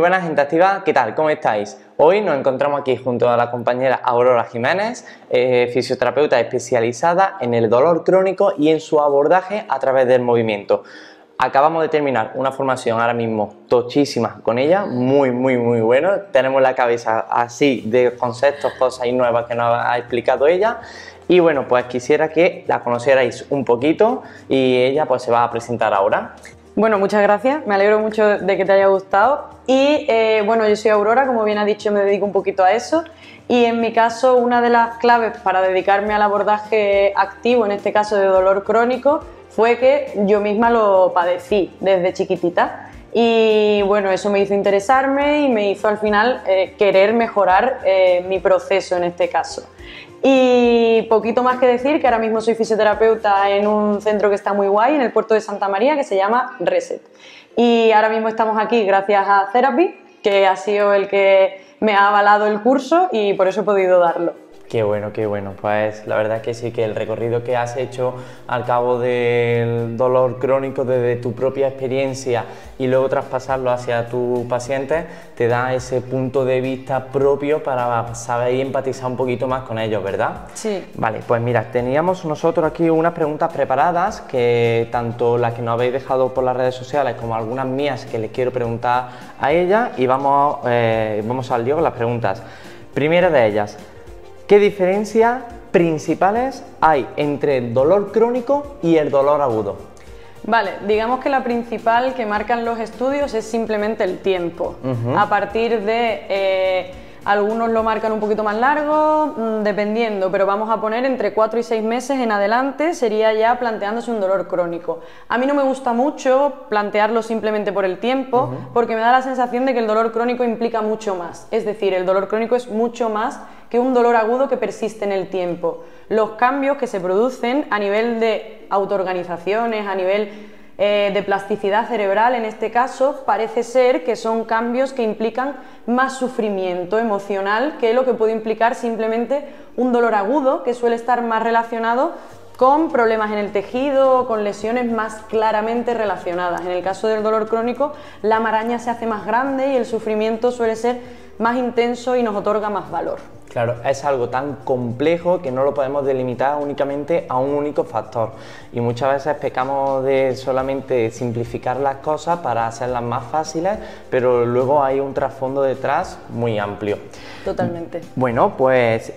buenas, gente activa, ¿qué tal? ¿Cómo estáis? Hoy nos encontramos aquí junto a la compañera Aurora Jiménez, fisioterapeuta especializada en el dolor crónico y en su abordaje a través del movimiento. Acabamos de terminar una formación ahora mismo tochísima con ella, muy bueno. Tenemos la cabeza así de conceptos, cosas y nuevas que nos ha explicado ella. Y bueno, pues quisiera que la conocierais un poquito y ella pues se va a presentar ahora. Bueno, muchas gracias, me alegro mucho de que te haya gustado y bueno, yo soy Aurora, como bien ha dicho, me dedico un poquito a eso y en mi caso una de las claves para dedicarme al abordaje activo, en este caso de dolor crónico, fue que yo misma lo padecí desde chiquitita y bueno, eso me hizo interesarme y me hizo al final querer mejorar mi proceso en este caso. Y poquito más que decir, que ahora mismo soy fisioterapeuta en un centro que está muy guay, en el puerto de Santa María, que se llama Reset. Y ahora mismo estamos aquí gracias a Therapy, que ha sido el que me ha avalado el curso y por eso he podido darlo. Qué bueno, pues la verdad es que sí, que el recorrido que has hecho al cabo del dolor crónico desde tu propia experiencia y luego traspasarlo hacia tus pacientes te da ese punto de vista propio para saber y empatizar un poquito más con ellos, ¿verdad? Sí. Vale, pues mira, teníamos nosotros aquí unas preguntas preparadas que tanto las que nos habéis dejado por las redes sociales como algunas mías que les quiero preguntar a ella y vamos al lío con las preguntas. Primera de ellas, ¿qué diferencias principales hay entre el dolor crónico y el dolor agudo? Vale, digamos que la principal que marcan los estudios es simplemente el tiempo. A partir de, algunos lo marcan un poquito más largo, dependiendo, pero vamos a poner entre 4 y 6 meses en adelante sería ya planteándose un dolor crónico. A mí no me gusta mucho plantearlo simplemente por el tiempo, porque me da la sensación de que el dolor crónico implica mucho más. Es decir, el dolor crónico es mucho más que un dolor agudo que persiste en el tiempo. Los cambios que se producen a nivel de autoorganizaciones, a nivel de plasticidad cerebral en este caso, parece ser que son cambios que implican más sufrimiento emocional que lo que puede implicar simplemente un dolor agudo, que suele estar más relacionado con problemas en el tejido, con lesiones más claramente relacionadas. En el caso del dolor crónico, la maraña se hace más grande y el sufrimiento suele ser más intenso y nos otorga más valor. Claro, es algo tan complejo que no lo podemos delimitar únicamente a un único factor y muchas veces pecamos de solamente simplificar las cosas para hacerlas más fáciles, pero luego hay un trasfondo detrás muy amplio. Totalmente. Bueno, pues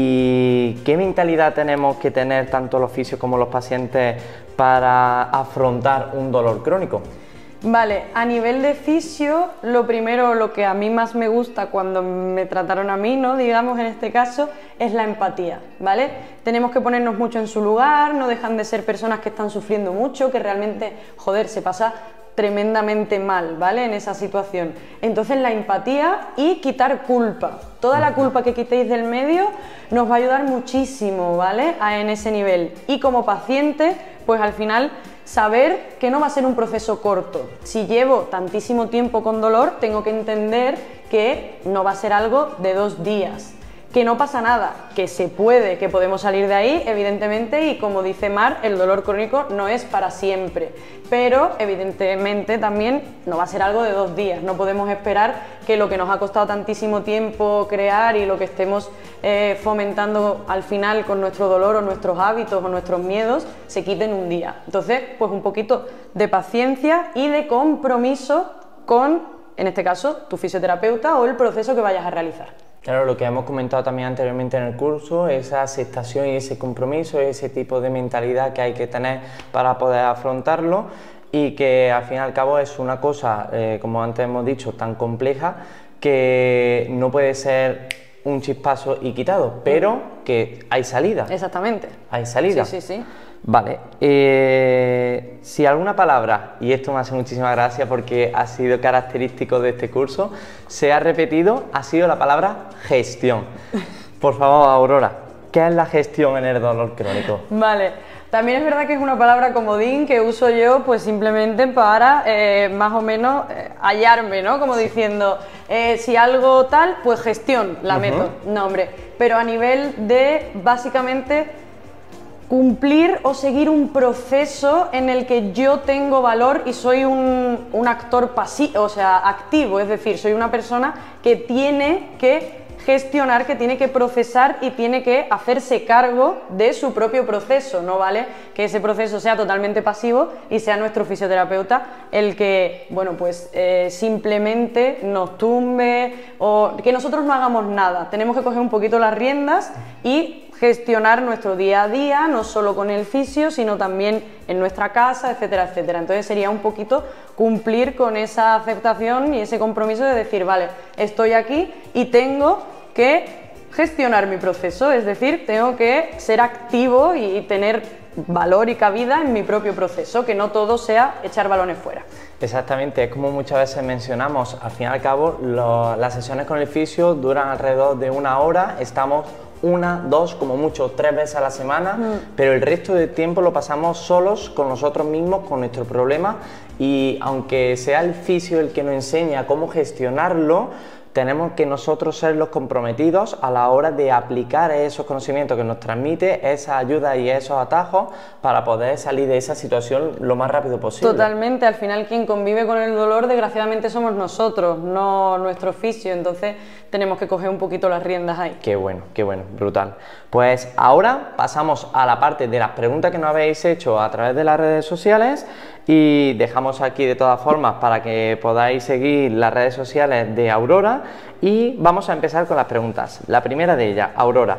¿y qué mentalidad tenemos que tener tanto los fisios como los pacientes para afrontar un dolor crónico? Vale, a nivel de fisio, lo primero, lo que a mí más me gusta cuando me trataron a mí, ¿no? Digamos en este caso, es la empatía, ¿vale? Tenemos que ponernos mucho en su lugar, no dejan de ser personas que están sufriendo mucho, que realmente, joder, se pasa tremendamente mal, ¿vale? En esa situación. Entonces la empatía y quitar culpa. Toda la culpa que quitéis del medio nos va a ayudar muchísimo, ¿vale? En ese nivel. Y como paciente, pues al final saber que no va a ser un proceso corto. Si llevo tantísimo tiempo con dolor, tengo que entender que no va a ser algo de 2 días. Que no pasa nada, que se puede, que podemos salir de ahí, evidentemente, y como dice Mar, el dolor crónico no es para siempre, pero evidentemente también no va a ser algo de 2 días, no podemos esperar que lo que nos ha costado tantísimo tiempo crear y lo que estemos fomentando al final con nuestro dolor o nuestros hábitos o nuestros miedos se quiten un día. Entonces, pues un poquito de paciencia y de compromiso con, en este caso, tu fisioterapeuta o el proceso que vayas a realizar. Claro, lo que hemos comentado también anteriormente en el curso, esa aceptación y ese compromiso, ese tipo de mentalidad que hay que tener para poder afrontarlo y que al fin y al cabo es una cosa, como antes hemos dicho, tan compleja que no puede ser un chispazo y quitado, pero que hay salida. Exactamente. Hay salida. Sí, sí, sí. Vale, si alguna palabra, y esto me hace muchísima gracia porque ha sido característico de este curso, se ha repetido, ha sido la palabra gestión. Por favor, Aurora, ¿qué es la gestión en el dolor crónico? Vale, también es verdad que es una palabra comodín que uso yo pues simplemente para más o menos hallarme, ¿no? Como diciendo, si algo tal, pues gestión la meto. No, hombre, pero a nivel de básicamente cumplir o seguir un proceso en el que yo tengo valor y soy un actor pasivo, o sea, activo, es decir, soy una persona que tiene que gestionar, que tiene que procesar y tiene que hacerse cargo de su propio proceso, no vale que ese proceso sea totalmente pasivo y sea nuestro fisioterapeuta el que, bueno, pues simplemente nos tumbe o que nosotros no hagamos nada. Tenemos que coger un poquito las riendas y gestionar nuestro día a día, no solo con el fisio, sino también en nuestra casa, etcétera, etcétera. Entonces sería un poquito cumplir con esa aceptación y ese compromiso de decir, vale, estoy aquí y tengo que gestionar mi proceso, es decir, tengo que ser activo y tener valor y cabida en mi propio proceso, que no todo sea echar balones fuera. Exactamente, es como muchas veces mencionamos, al fin y al cabo las sesiones con el fisio duran alrededor de 1 hora, estamos 1, 2, como mucho 3 veces a la semana, pero el resto del tiempo lo pasamos solos con nosotros mismos, con nuestro problema, y aunque sea el fisio el que nos enseña cómo gestionarlo, tenemos que nosotros ser los comprometidos a la hora de aplicar esos conocimientos que nos transmite, esa ayuda y esos atajos para poder salir de esa situación lo más rápido posible. Totalmente, al final quien convive con el dolor desgraciadamente somos nosotros, no nuestro fisio, entonces tenemos que coger un poquito las riendas ahí. Qué bueno, brutal. Pues ahora pasamos a la parte de las preguntas que nos habéis hecho a través de las redes sociales y dejamos aquí de todas formas para que podáis seguir las redes sociales de Aurora y vamos a empezar con las preguntas. La primera de ellas, Aurora,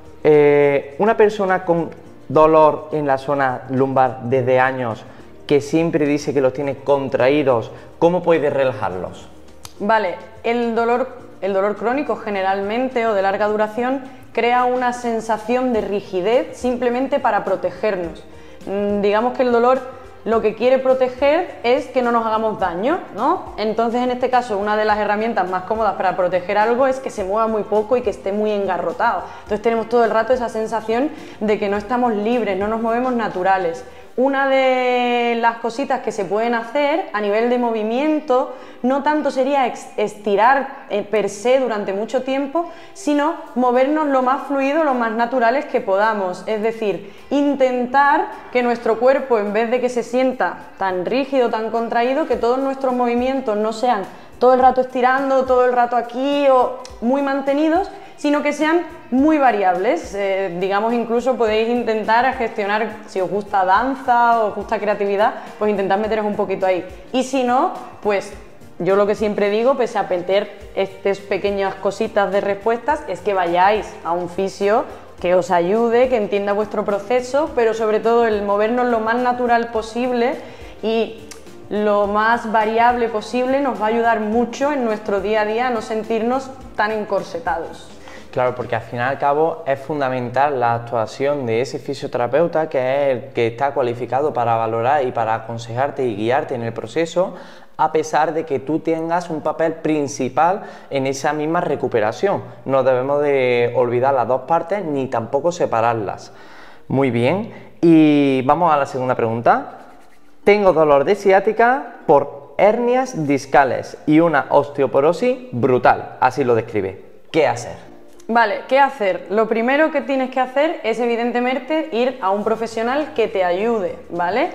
una persona con dolor en la zona lumbar desde años que siempre dice que los tiene contraídos, ¿cómo puede relajarlos? Vale, el dolor crónico generalmente o de larga duración crea una sensación de rigidez simplemente para protegernos. Digamos que el dolor lo que quiere proteger es que no nos hagamos daño, ¿no? Entonces, en este caso, una de las herramientas más cómodas para proteger algo es que se mueva muy poco y que esté muy engarrotado. Entonces tenemos todo el rato esa sensación de que no estamos libres, no nos movemos naturales. Una de las cositas que se pueden hacer a nivel de movimiento no tanto sería estirar per se durante mucho tiempo, sino movernos lo más fluido, lo más naturales que podamos. Es decir, intentar que nuestro cuerpo, en vez de que se sienta tan rígido, tan contraído, que todos nuestros movimientos no sean todo el rato estirando, todo el rato aquí o muy mantenidos, sino que sean muy variables. Digamos, incluso podéis intentar gestionar, si os gusta danza o os gusta creatividad, pues intentad meteros un poquito ahí. Y si no, pues yo lo que siempre digo, pese a meter estas pequeñas cositas de respuestas, es que vayáis a un fisio que os ayude, que entienda vuestro proceso, pero sobre todo el movernos lo más natural posible y lo más variable posible nos va a ayudar mucho en nuestro día a día a no sentirnos tan encorsetados. Claro, porque al final y al cabo es fundamental la actuación de ese fisioterapeuta que es el que está cualificado para valorar y para aconsejarte y guiarte en el proceso, a pesar de que tú tengas un papel principal en esa misma recuperación. No debemos de olvidar las dos partes ni tampoco separarlas. Muy bien, y vamos a la segunda pregunta. Tengo dolor de ciática por hernias discales y una osteoporosis brutal, así lo describe. ¿Qué hacer? Vale, ¿qué hacer? Lo primero que tienes que hacer es evidentemente ir a un profesional que te ayude, ¿vale?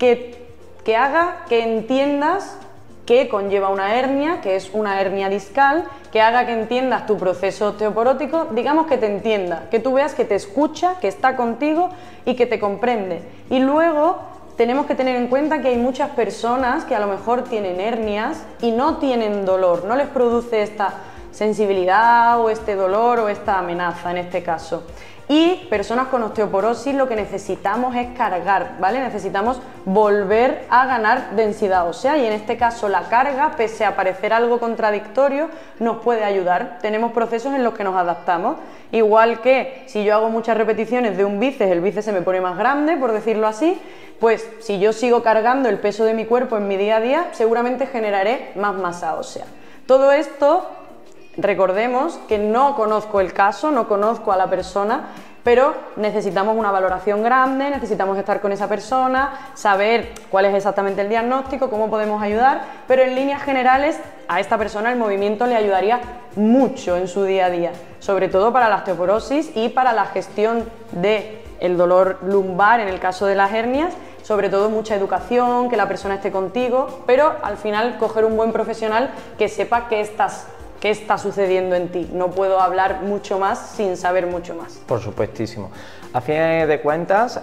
Que haga que entiendas qué conlleva una hernia, que es una hernia discal, que haga que entiendas tu proceso osteoporótico, digamos que te entienda, que tú veas que te escucha, que está contigo y que te comprende. Y luego tenemos que tener en cuenta que hay muchas personas que a lo mejor tienen hernias y no tienen dolor, no les produce esta sensibilidad o este dolor o esta amenaza en este caso. Y personas con osteoporosis lo que necesitamos es cargar, ¿vale? Necesitamos volver a ganar densidad ósea y en este caso la carga, pese a parecer algo contradictorio, nos puede ayudar. Tenemos procesos en los que nos adaptamos. Igual que si yo hago muchas repeticiones de un bíceps, el bíceps se me pone más grande, por decirlo así, pues si yo sigo cargando el peso de mi cuerpo en mi día a día, seguramente generaré más masa ósea. Todo esto, recordemos que no conozco el caso, no conozco a la persona, pero necesitamos una valoración grande, necesitamos estar con esa persona, saber cuál es exactamente el diagnóstico, cómo podemos ayudar, pero en líneas generales a esta persona el movimiento le ayudaría mucho en su día a día, sobre todo para la osteoporosis y para la gestión de el dolor lumbar en el caso de las hernias, sobre todo mucha educación, que la persona esté contigo, pero al final coger un buen profesional que sepa qué está sucediendo en ti. No puedo hablar mucho más sin saber mucho más. Por supuestísimo. A fin de cuentas,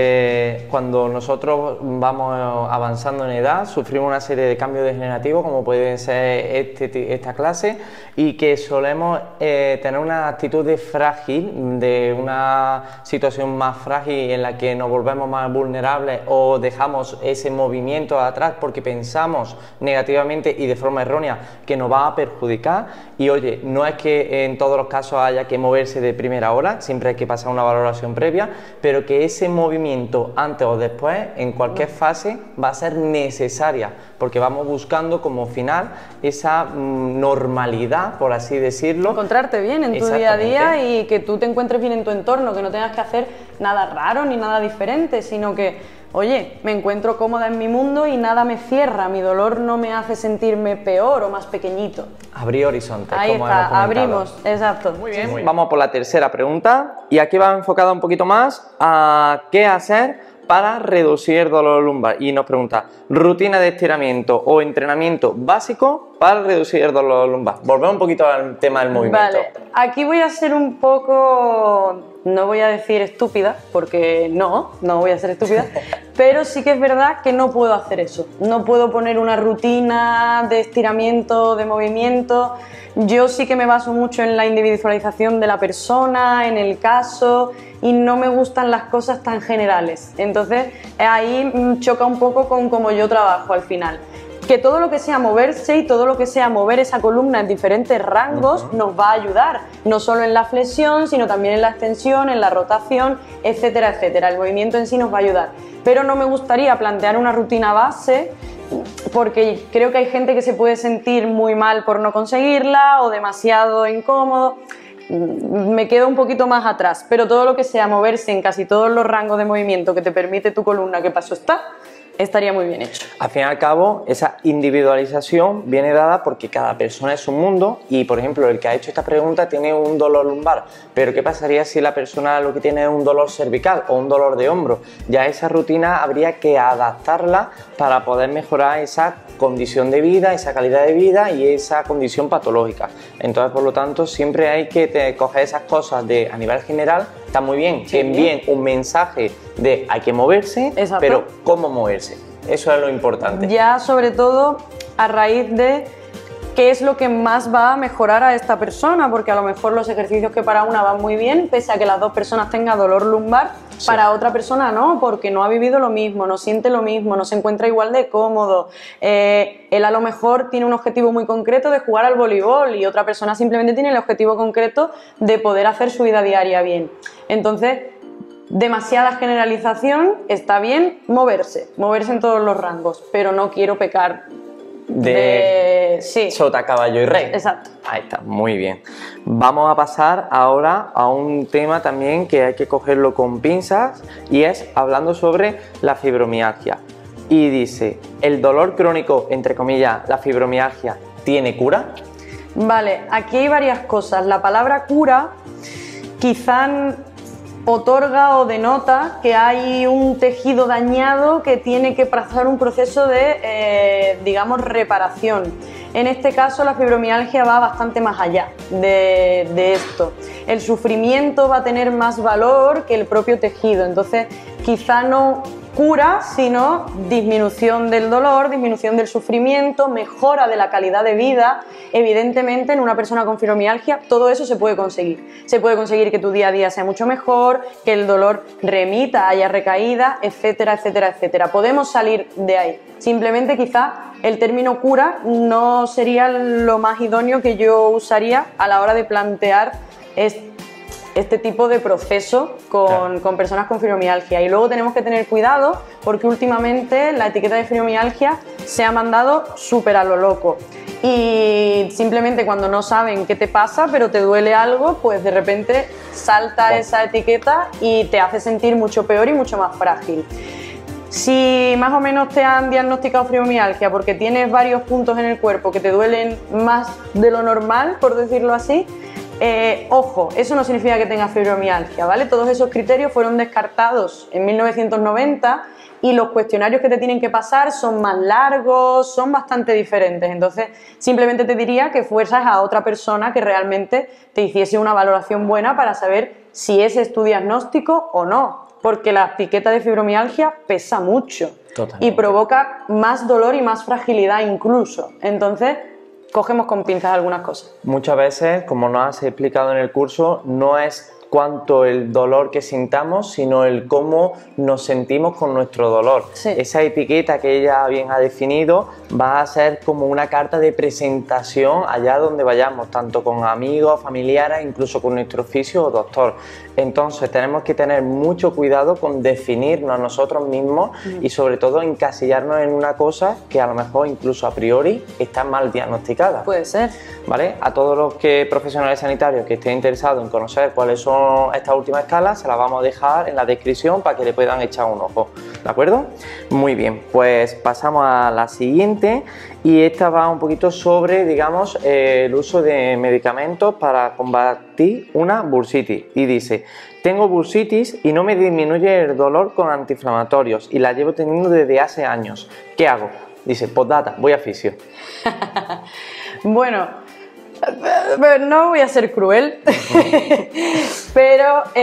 cuando nosotros vamos avanzando en edad, sufrimos una serie de cambios degenerativos, como puede ser esta clase, y que solemos tener una actitud de frágil, de una situación más frágil en la que nos volvemos más vulnerables o dejamos ese movimiento atrás porque pensamos negativamente y de forma errónea que nos va a perjudicar. Y oye, no es que en todos los casos haya que moverse de primera hora, siempre hay que pasar una valoración previa, pero que ese movimiento antes o después, en cualquier fase, va a ser necesaria, porque vamos buscando como final esa normalidad, por así decirlo. Encontrarte bien en tu día a día y que tú te encuentres bien en tu entorno, que no tengas que hacer nada raro ni nada diferente, sino que oye, me encuentro cómoda en mi mundo y nada me cierra, mi dolor no me hace sentirme peor o más pequeñito. Abrir horizontes, ahí como está, hemos comentado. abrimos, exacto. Muy bien, vamos por la tercera pregunta y aquí va enfocada un poquito más a qué hacer para reducir el dolor lumbar. Y nos pregunta, rutina de estiramiento o entrenamiento básico para reducir el dolor lumbar. Volvemos un poquito al tema del movimiento. Vale, aquí voy a ser un poco, no voy a decir estúpida, porque no voy a ser estúpida, pero sí que es verdad que no puedo hacer eso. No puedo poner una rutina de estiramiento, de movimiento. Yo sí que me baso mucho en la individualización de la persona, en el caso, y no me gustan las cosas tan generales. Entonces ahí choca un poco con cómo yo trabajo al final. Que todo lo que sea moverse y todo lo que sea mover esa columna en diferentes rangos nos va a ayudar, no solo en la flexión, sino también en la extensión, en la rotación, etcétera, etcétera. El movimiento en sí nos va a ayudar. Pero no me gustaría plantear una rutina base porque creo que hay gente que se puede sentir muy mal por no conseguirla o demasiado incómodo. Me quedo un poquito más atrás, pero todo lo que sea moverse en casi todos los rangos de movimiento que te permite tu columna, que paso está, estaría muy bien hecho. Al fin y al cabo, esa individualización viene dada porque cada persona es un mundo y, por ejemplo, el que ha hecho esta pregunta tiene un dolor lumbar, pero ¿qué pasaría si la persona lo que tiene es un dolor cervical o un dolor de hombro? Ya esa rutina habría que adaptarla para poder mejorar esa condición de vida, esa calidad de vida y esa condición patológica. Entonces, por lo tanto, siempre hay que coger esas cosas a nivel general. Está muy bien que envíen un mensaje de hay que moverse, pero ¿cómo moverse? Eso es lo importante. Ya sobre todo a raíz de qué es lo que más va a mejorar a esta persona, porque a lo mejor los ejercicios que para una van muy bien, pese a que las dos personas tengan dolor lumbar, para otra persona no, porque no ha vivido lo mismo, no siente lo mismo, no se encuentra igual de cómodo. Él a lo mejor tiene un objetivo muy concreto de jugar al voleibol y otra persona simplemente tiene el objetivo concreto de poder hacer su vida diaria bien. Entonces, demasiada generalización, está bien moverse en todos los rangos, pero no quiero pecar de sota, caballo y rey. Exacto. Ahí está, muy bien. Vamos a pasar ahora a un tema también que hay que cogerlo con pinzas y es hablando sobre la fibromialgia. Y dice, ¿el dolor crónico, entre comillas, la fibromialgia, tiene cura? Vale, aquí hay varias cosas. La palabra cura quizá otorga o denota que hay un tejido dañado que tiene que pasar un proceso de, digamos, reparación. En este caso la fibromialgia va bastante más allá de esto. El sufrimiento va a tener más valor que el propio tejido, entonces quizá no cura, sino disminución del dolor, disminución del sufrimiento, mejora de la calidad de vida. Evidentemente, en una persona con fibromialgia todo eso se puede conseguir. Se puede conseguir que tu día a día sea mucho mejor, que el dolor remita, haya recaída, etcétera, etcétera, etcétera. Podemos salir de ahí. Simplemente quizá el término cura no sería lo más idóneo que yo usaría a la hora de plantear este tipo de proceso con personas con fibromialgia. Y luego tenemos que tener cuidado porque últimamente la etiqueta de fibromialgia se ha mandado súper a lo loco. Y simplemente cuando no saben qué te pasa, pero te duele algo, pues de repente salta esa etiqueta y te hace sentir mucho peor y mucho más frágil. Si más o menos te han diagnosticado fibromialgia porque tienes varios puntos en el cuerpo que te duelen más de lo normal, por decirlo así, Ojo, eso no significa que tengas fibromialgia, ¿vale? Todos esos criterios fueron descartados en 1990 y los cuestionarios que te tienen que pasar son más largos, son bastante diferentes. Entonces, simplemente te diría que fuerzas a otra persona que realmente te hiciese una valoración buena para saber si ese es tu diagnóstico o no, porque la etiqueta de fibromialgia pesa mucho. Totalmente. Y provoca más dolor y más fragilidad incluso. Entonces, cogemos con pinzas algunas cosas. Muchas veces, como nos has explicado en el curso, no es cuanto el dolor que sintamos, sino el cómo nos sentimos con nuestro dolor. Sí. Esa etiqueta que ella bien ha definido va a ser como una carta de presentación allá donde vayamos, tanto con amigos, familiares, incluso con nuestro fisio o doctor. Entonces tenemos que tener mucho cuidado con definirnos nosotros mismos y sobre todo encasillarnos en una cosa que a lo mejor incluso a priori está mal diagnosticada. Puede ser. ¿Vale? A todos los profesionales sanitarios que estén interesados en conocer cuáles son estas últimas escalas, se las vamos a dejar en la descripción para que le puedan echar un ojo, ¿de acuerdo? Muy bien, pues pasamos a la siguiente y esta va un poquito sobre, digamos, el uso de medicamentos para combatir una bursitis y dice: tengo bursitis y no me disminuye el dolor con antiinflamatorios y la llevo teniendo desde hace años, ¿qué hago? Dice: postdata, voy a fisio. Bueno, no voy a ser cruel, pero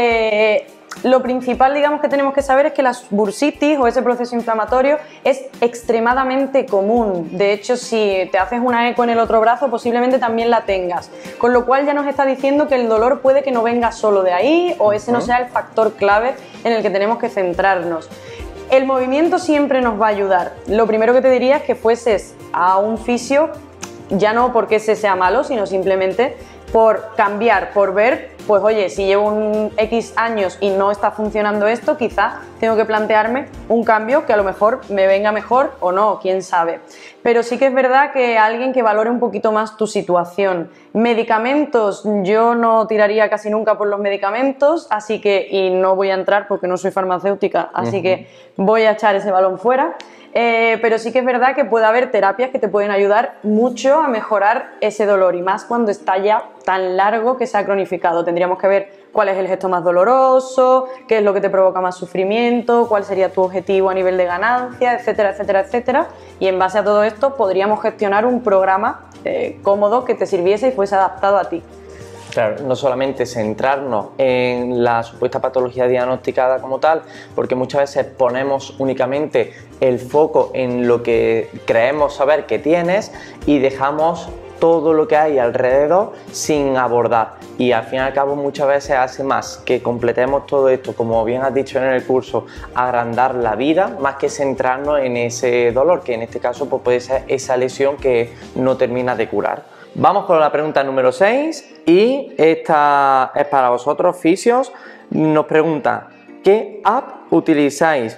lo principal, digamos, que tenemos que saber es que la bursitis o ese proceso inflamatorio es extremadamente común. De hecho, si te haces una eco en el otro brazo, posiblemente también la tengas. Con lo cual ya nos está diciendo que el dolor puede que no venga solo de ahí o ese no sea el factor clave en el que tenemos que centrarnos. El movimiento siempre nos va a ayudar. Lo primero que te diría es que fueses a un fisio, ya no porque ese sea malo, sino simplemente por cambiar, por ver, pues oye, si llevo un X años y no está funcionando esto, quizá tengo que plantearme un cambio que a lo mejor me venga mejor o no, quién sabe. Pero sí que es verdad que alguien que valore un poquito más tu situación. Medicamentos, yo no tiraría casi nunca por los medicamentos, así que, y no voy a entrar porque no soy farmacéutica, así que voy a echar ese balón fuera. Pero sí que es verdad que puede haber terapias que te pueden ayudar mucho a mejorar ese dolor y más cuando está ya tan largo que se ha cronificado. Tendríamos que ver cuál es el gesto más doloroso, qué es lo que te provoca más sufrimiento, cuál sería tu objetivo a nivel de ganancia, etcétera, etcétera, etcétera. Y en base a todo esto podríamos gestionar un programa cómodo que te sirviese y fuese adaptado a ti. Claro, no solamente centrarnos en la supuesta patología diagnosticada como tal, porque muchas veces ponemos únicamente el foco en lo que creemos saber que tienes y dejamos todo lo que hay alrededor sin abordar, y al fin y al cabo muchas veces hace más que completemos todo esto, como bien has dicho en el curso, agrandar la vida más que centrarnos en ese dolor, que en este caso pues puede ser esa lesión que no termina de curar. Vamos con la pregunta número 6 y esta es para vosotros, fisios. Nos pregunta: ¿qué app utilizáis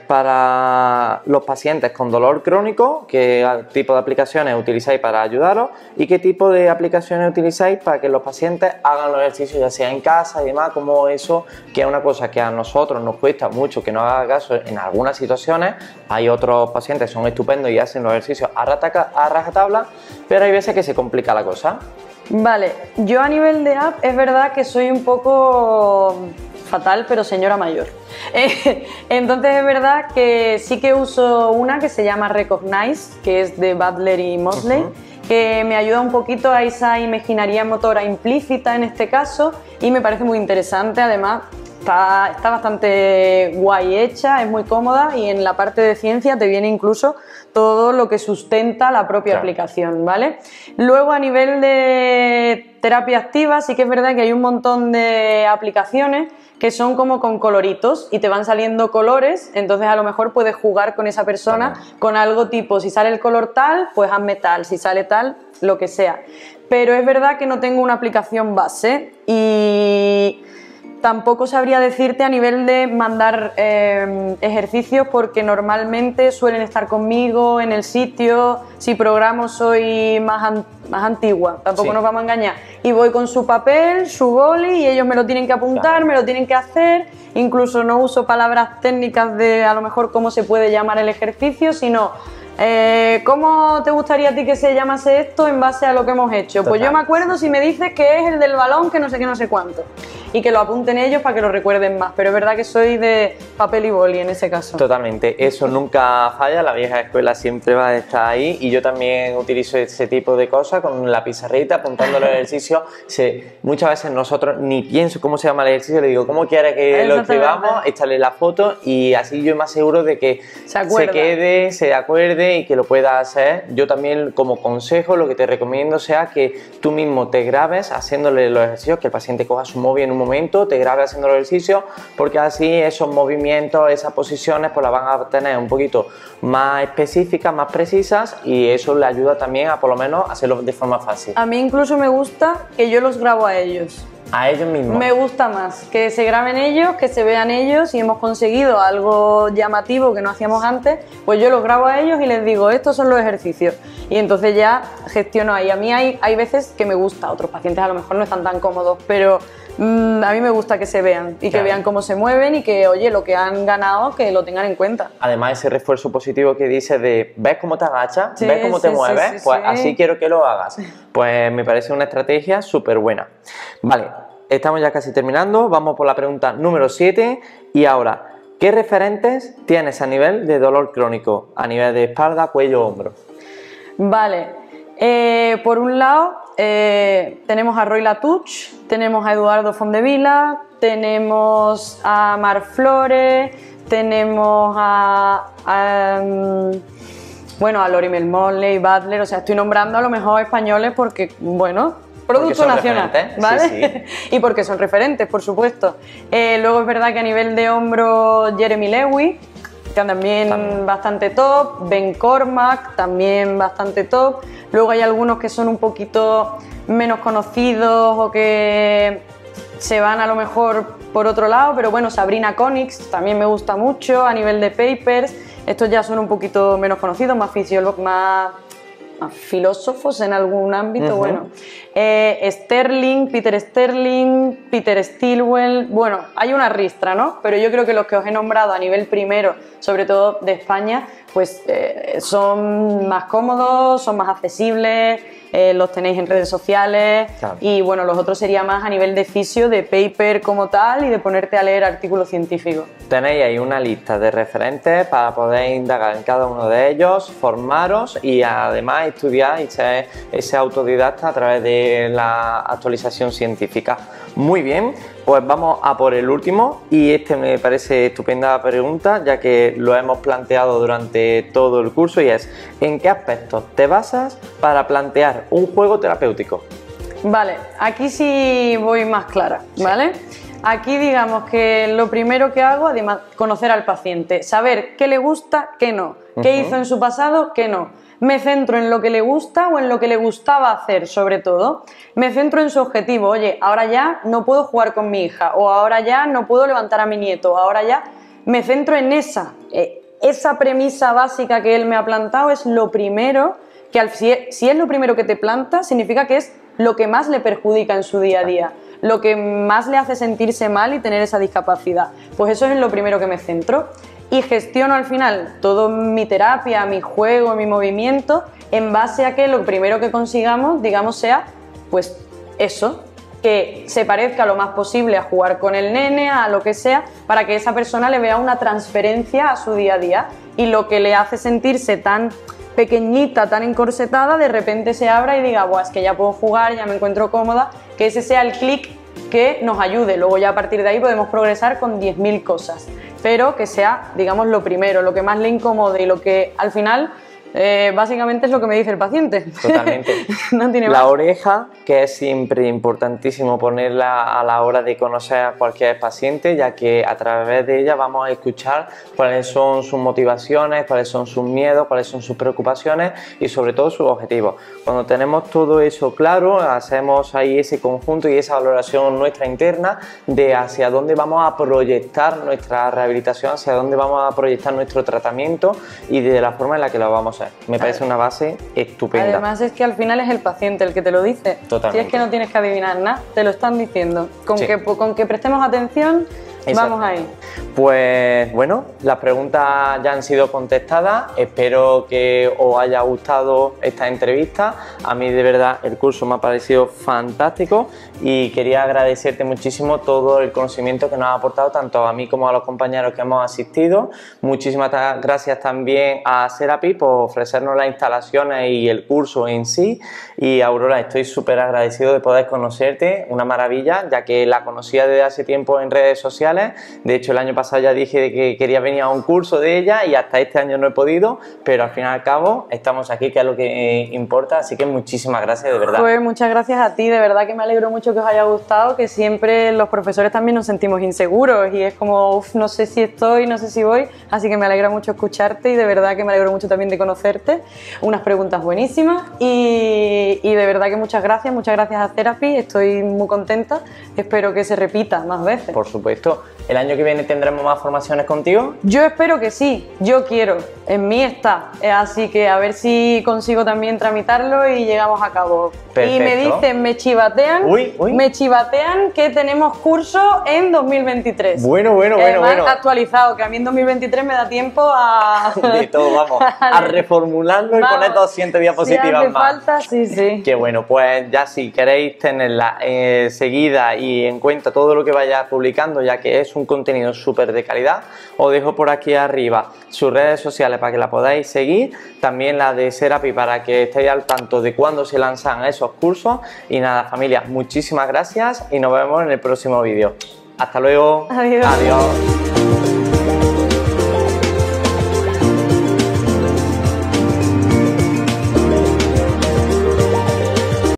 para los pacientes con dolor crónico? ¿Qué tipo de aplicaciones utilizáis para ayudaros? ¿Y qué tipo de aplicaciones utilizáis para que los pacientes hagan los ejercicios, ya sea en casa y demás? Como eso, que es una cosa que a nosotros nos cuesta mucho que nos haga caso en algunas situaciones. Hay otros pacientes que son estupendos y hacen los ejercicios a rajatabla, pero hay veces que se complica la cosa. Vale, yo a nivel de app es verdad que soy un poco fatal, pero señora mayor. Entonces es verdad que sí que uso una que se llama Recognize, que es de Butler y Mosley, que me ayuda un poquito a esa imaginería motora implícita en este caso y me parece muy interesante. Además está bastante guay hecha, es muy cómoda y en la parte de ciencia te viene incluso todo lo que sustenta la propia aplicación, ¿vale? Luego a nivel de terapia activa sí que es verdad que hay un montón de aplicaciones que son como con coloritos y te van saliendo colores, entonces a lo mejor puedes jugar con esa persona con algo tipo, si sale el color tal, pues hazme tal, si sale tal, lo que sea. Pero es verdad que no tengo una aplicación base y tampoco sabría decirte a nivel de mandar ejercicios porque normalmente suelen estar conmigo en el sitio. Si programo soy más antigua, tampoco nos vamos a engañar. Y voy con su papel, su boli y ellos me lo tienen que apuntar, me lo tienen que hacer. Incluso no uso palabras técnicas de a lo mejor cómo se puede llamar el ejercicio, sino ¿cómo te gustaría a ti que se llamase esto en base a lo que hemos hecho? Pues yo me acuerdo si me dices que es el del balón, que no sé cuánto. Y que lo apunten ellos para que lo recuerden más. Pero es verdad que soy de papel y boli en ese caso. Totalmente, eso nunca falla, la vieja escuela siempre va a estar ahí y yo también utilizo ese tipo de cosas con la pizarrita, apuntando los ejercicios. Muchas veces nosotros ni pienso cómo se llama el ejercicio, le digo cómo quiere que lo escribamos, échale la foto y así yo me aseguro de que se quede, se acuerde y que lo pueda hacer. Yo también como consejo lo que te recomiendo sea que tú mismo te grabes haciéndole los ejercicios, que el paciente coja su móvil en un momento, te grabe haciendo los ejercicios, porque así esos movimientos, esas posiciones pues las van a tener un poquito más específicas, más precisas y eso le ayuda también a por lo menos hacerlo de forma fácil. A mí incluso me gusta que yo los grabo a ellos. A ellos mismos. Me gusta más que se graben ellos, que se vean ellos y hemos conseguido algo llamativo que no hacíamos antes, pues yo los grabo a ellos y les digo, estos son los ejercicios. Y entonces ya gestiono ahí. A mí hay veces que me gusta, otros pacientes a lo mejor no están tan cómodos, pero a mí me gusta que se vean y que vean cómo se mueven y que, oye, lo que han ganado, que lo tengan en cuenta. Además, ese refuerzo positivo que dices de ¿ves cómo te agachas? Sí, ¿ves cómo te mueves? Pues así quiero que lo hagas. Pues me parece una estrategia súper buena. Vale, estamos ya casi terminando, vamos por la pregunta número 7 y ahora, ¿qué referentes tienes a nivel de dolor crónico? A nivel de espalda, cuello, hombro. Vale, por un lado tenemos a Roy Latouche, tenemos a Eduardo Fondevila, tenemos a Mar Flores, tenemos bueno, a Lorimer Molley, Butler, o sea, estoy nombrando a lo mejor españoles porque, bueno, producto nacional, ¿vale? Sí, sí. Y porque son referentes, por supuesto. Luego es verdad que a nivel de hombro, Jeremy Lewis, que también bastante top, Ben Cormack, también bastante top. Luego hay algunos que son un poquito menos conocidos o que se van a lo mejor por otro lado, pero bueno, Sabrina Konix también me gusta mucho a nivel de papers. Estos ya son un poquito menos conocidos, más fisiólogos, más filósofos en algún ámbito, bueno. Peter Sterling, Peter Stilwell, bueno, hay una ristra, ¿no? Pero yo creo que los que os he nombrado a nivel primero, sobre todo de España, pues son más cómodos, son más accesibles, los tenéis en redes sociales y bueno, los otros sería más a nivel de fisio, de paper como tal y de ponerte a leer artículos científicos. Tenéis ahí una lista de referentes para poder indagar en cada uno de ellos, formaros y además estudiar y ser ese autodidacta a través de la actualización científica. Muy bien, pues vamos a por el último y este me parece estupenda pregunta ya que lo hemos planteado durante todo el curso y es ¿en qué aspectos te basas para plantear un juego terapéutico? Vale, aquí sí voy más clara, ¿vale? Aquí digamos que lo primero que hago, además, conocer al paciente, saber qué le gusta, qué no, qué hizo en su pasado, qué no. Me centro en lo que le gusta o en lo que le gustaba hacer, sobre todo. Me centro en su objetivo. Oye, ahora ya no puedo jugar con mi hija, o ahora ya no puedo levantar a mi nieto, ahora ya me centro en esa premisa básica que él me ha plantado es lo primero, que si es lo primero que te planta, significa que es lo que más le perjudica en su día a día, lo que más le hace sentirse mal y tener esa discapacidad. Pues eso es en lo primero que me centro. Y gestiono al final toda mi terapia, mi juego, mi movimiento en base a que lo primero que consigamos, digamos, sea pues eso, que se parezca lo más posible a jugar con el nene, a lo que sea, para que esa persona le vea una transferencia a su día a día y lo que le hace sentirse tan pequeñita, tan encorsetada, de repente se abra y diga, buah, es que ya puedo jugar, ya me encuentro cómoda, que ese sea el clic que nos ayude. Luego ya a partir de ahí podemos progresar con 10.000 cosas, pero que sea, digamos, lo primero, lo que más le incomode y lo que al final básicamente es lo que me dice el paciente. Totalmente. No tiene la más. oreja, que es siempre importantísimo ponerla a la hora de conocer a cualquier paciente, ya que a través de ella vamos a escuchar cuáles son sus motivaciones, cuáles son sus miedos, cuáles son sus preocupaciones y sobre todo sus objetivos. Cuando tenemos todo eso claro, hacemos ahí ese conjunto y esa valoración nuestra interna de hacia dónde vamos a proyectar nuestra rehabilitación, hacia dónde vamos a proyectar nuestro tratamiento y de la forma en la que lo vamos a hacer. Me parece una base estupenda. Además es que al final es el paciente el que te lo dice. Totalmente. Si es que no tienes que adivinar nada, te lo están diciendo. Con que prestemos atención Vamos ahí. Pues bueno, las preguntas ya han sido contestadas, espero que os haya gustado esta entrevista. A mí de verdad el curso me ha parecido fantástico y quería agradecerte muchísimo todo el conocimiento que nos ha aportado tanto a mí como a los compañeros que hemos asistido. Muchísimas gracias también a Serapi por ofrecernos las instalaciones y el curso en sí. Y Aurora, estoy súper agradecido de poder conocerte, una maravilla, ya que la conocía desde hace tiempo en redes sociales. De hecho, el año pasado ya dije que quería venir a un curso de ella y hasta este año no he podido, pero al fin y al cabo estamos aquí, que es lo que importa, así que muchísimas gracias, de verdad. Pues muchas gracias a ti, de verdad que me alegro mucho que os haya gustado, que siempre los profesores también nos sentimos inseguros y es como, uff, no sé si estoy, no sé si voy, así que me alegra mucho escucharte y de verdad que me alegro mucho también de conocerte, unas preguntas buenísimas y de verdad que muchas gracias a Serapi, estoy muy contenta, espero que se repita más veces. Por supuesto. ¿El año que viene tendremos más formaciones contigo? Yo espero que sí, yo quiero, en mí está, así que a ver si consigo también tramitarlo y llegamos a cabo. Perfecto. Y me dicen, me chivatean que tenemos curso en 2023. Bueno. Actualizado, que a mí en 2023 me da tiempo a... De todo, vamos, a reformularlo y poner 200 diapositivas si hace más. falta, sí. Qué bueno, pues ya si queréis tenerla seguida y en cuenta todo lo que vaya publicando, ya que es un contenido súper de calidad, os dejo por aquí arriba sus redes sociales para que la podáis seguir, también la de Serapi para que estéis al tanto de cuándo se lanzan esos cursos. Y nada, familia, muchísimas gracias y nos vemos en el próximo vídeo. Hasta luego. Adiós. Adiós.